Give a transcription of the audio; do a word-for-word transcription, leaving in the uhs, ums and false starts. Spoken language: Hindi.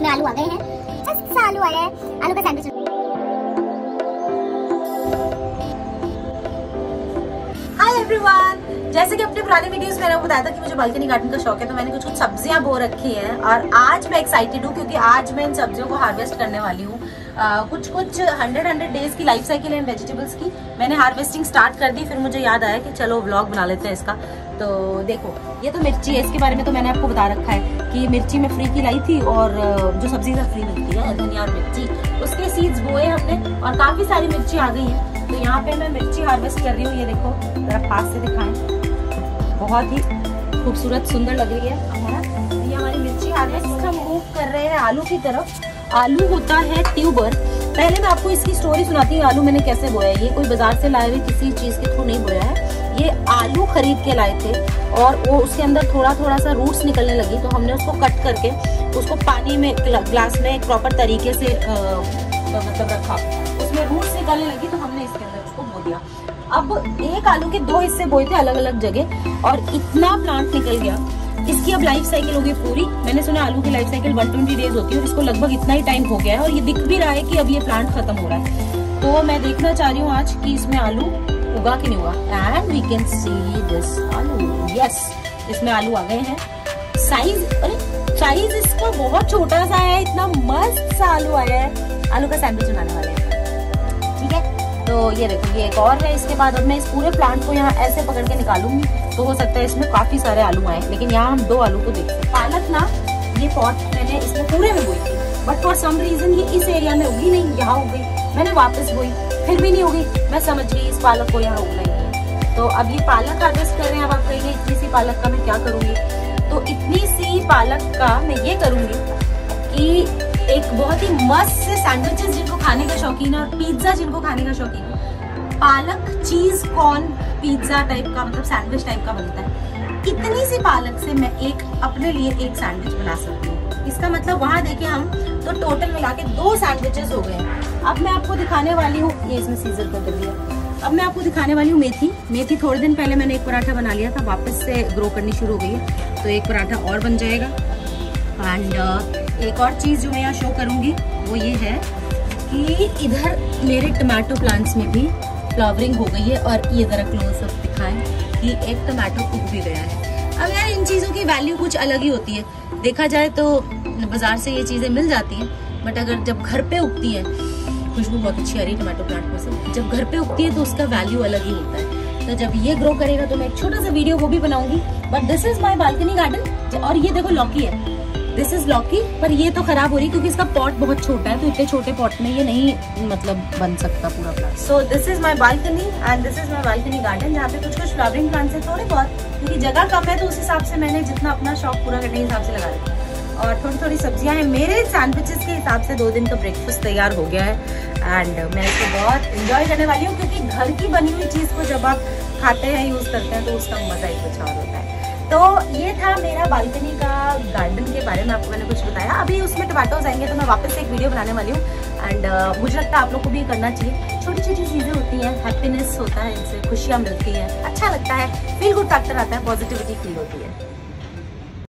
इसमें आलू आ गए हैं, जस्ट आलू आया है, आलू का सैंडविच। हाय एवरीवन, जैसे कि अपने पुराने वीडियोस में मैंने बताया था कि मुझे बालकनी गार्डन का शौक है, तो मैंने कुछ कुछ सब्जियां बो रखी हैं और आज मैं एक्साइटेड हूँ क्योंकि आज मैं इन सब्जियों को हार्वेस्ट करने वाली हूँ। कुछ कुछ हंड्रेड हंड्रेड डेज की लाइफ साइकिल है इन वेजिटेबल्स की। मैंने हार्वेस्टिंग स्टार्ट कर दी, फिर मुझे याद आया कि चलो व्लॉग बना लेते हैं इसका। तो देखो, ये तो मिर्ची है, इसके बारे में तो मैंने आपको बता रखा है कि मिर्ची मैं फ्री की लाई थी और जो सब्जी से फ्री मिलती है धनिया और मिर्ची, उसके सीड्स बोए हमने और काफी सारी मिर्ची आ गई है। तो यहाँ पे मैं मिर्ची हार्वेस्ट कर रही हूँ। ये देखो, जरा पास से दिखाएं, बहुत ही खूबसूरत सुंदर लग रही है। ये हमारी मिर्ची हार्वेस्ट हम मूव कर रहे हैं आलू की तरफ। आलू होता है ट्यूबर। पहले मैं आपको इसकी स्टोरी सुनाती हूँ, आलू मैंने कैसे बोया। ये कोई बाजार से लाए हुए किसी चीज के थ्रू नहीं बोया है, ये आलू खरीद के लाए थे और वो उसके अंदर थोड़ा थोड़ा सा रूट्स निकलने लगी, तो हमने उसको कट करके उसको पानी में ग्लास में एक प्रॉपर तरीके से आ, मतलब रखा, उसमें रूट्स निकलने लगी तो हमने इसके अंदर उसको बो दिया। अब एक आलू के दो हिस्से बोए थे अलग अलग जगह और इतना प्लांट निकल गया। इसकी अब लाइफ साइकिल होगी पूरी। मैंने सुना आलू की लाइफ साइकिल एक सौ बीस डेज होती है और इसको लगभग इतना ही टाइम हो गया है और ये दिख भी रहा है कि अब ये प्लांट खत्म हो रहा है। तो मैं देखना चाह रही हूँ आज कि इसमें आलू उगा कि नहीं हुआ। And we can see this aloo. Yes, इसमें आलू आ गए हैं। साइज, अरे साइज इसका बहुत छोटा सा है, इतना मस्त सा आलू आया है। आलू का सैंडविच बनाने वाले हैं, ठीक है। तो ये देखो, ये एक और है। इसके बाद अब मैं इस पूरे प्लांट को यहाँ ऐसे पकड़ के निकालूंगी, तो हो सकता है इसमें काफी सारे आलू आए, लेकिन यहाँ हम दो आलू को देखते हैं। पालक ना, ये पॉट मैंने इसमें पूरे में बोई थी, बट फॉर सम रीजन ये इस एरिया में उगी नहीं, यहाँ उग गई। मैंने वापस बोई, फिर भी नहीं उगी। मैं समझ गई इस पालक को यहाँ उगना ही है। तो अब ये पालक हार्वेस्ट कर रहे हैं। अब आप कहेंगे इतनी सी पालक का मैं क्या करूंगी, तो इतनी सी पालक का मैं ये करूंगी कि एक बहुत ही मस्त से सैंडविचेस जिनको खाने का शौकीन है और पिज्जा जिनको खाने का शौकीन है, पालक चीज कॉर्न पिज्जा टाइप का, मतलब सैंडविच टाइप का बनता है। इतनी सी पालक से मैं एक अपने लिए एक सैंडविच बना सकती हूँ। इसका मतलब वहां देखें हम तो टोटल मिला के दो सैंडविचेस हो गए। अब मैं आपको दिखाने वाली हूँ, ये इसमें सीजर कर दिया। अब मैं आपको दिखाने वाली हूँ मेथी। मेथी थोड़े दिन पहले मैंने एक पराठा बना लिया था, वापस से ग्रो करनी शुरू हो गई है, तो एक पराठा और बन जाएगा। एंड uh, एक और चीज जो मैं यहाँ शो करूंगी वो ये है कि इधर मेरे टमाटो प्लांट्स में भी फ्लावरिंग हो गई है और ये जरा क्लोज अप दिखाएं कि एक टमाटो उग भी गया है। अब यार इन चीजों की वैल्यू कुछ अलग ही होती है। देखा जाए तो बाजार से ये चीजें मिल जाती हैं, बट अगर जब घर पे उगती है, खुशबू बहुत अच्छी आ रही है टमाटो प्लांट में से, जब घर पे उगती है तो उसका वैल्यू अलग ही होता है। तो जब ये ग्रो करेगा तो मैं एक छोटा सा वीडियो वो भी बनाऊंगी। But this is my balcony garden. और ये देखो लौकी है, दिस इज लौकी, पर ये तो खराब हो रही क्योंकि इसका पॉट बहुत छोटा है, तो इतने छोटे पॉट में ये नहीं मतलब बन सकता पूरा plant. So this is my balcony and this is my balcony garden, जहाँ पे कुछ कुछ फ्लावरिंग प्लांट्स है थोड़े बहुत, क्योंकि जगह कम है तो उस हिसाब से मैंने जितना अपना शौक पूरा करने के हिसाब से लगा रखा है। और थोड़ी थोड़ी सब्जियां हैं। मेरे सैंडविचेस के हिसाब से दो दिन का ब्रेकफास्ट तैयार हो गया है एंड मैं इसको बहुत इंजॉय करने वाली हूँ, क्योंकि घर की बनी हुई चीज को जब आप खाते हैं, यूज करते हैं, तो उसका मजा ही कुछ और होता है। तो ये था मेरा बालकनी का गार्डन के बारे में, आपको मैंने कुछ बताया। अभी उसमें टमाटोज आएंगे तो मैं वापस से एक वीडियो बनाने वाली हूँ एंड uh, मुझे लगता है आप लोग को भी करना चाहिए। छोटी छोटी चीजें होती हैं, हैप्पीनेस होता है, इनसे खुशियाँ मिलती हैं, अच्छा लगता है, फील गुड फैक्टर आता है, पॉजिटिविटी फील होती है।